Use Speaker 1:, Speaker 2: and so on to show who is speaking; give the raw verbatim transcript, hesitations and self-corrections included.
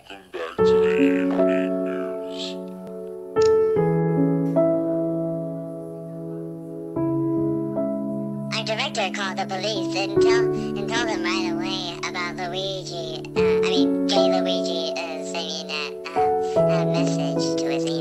Speaker 1: Welcome back to the evening news.
Speaker 2: Our director called the police and, tell, and told them right away about Luigi, uh, I mean, gay Luigi uh, sending that uh, uh, message to his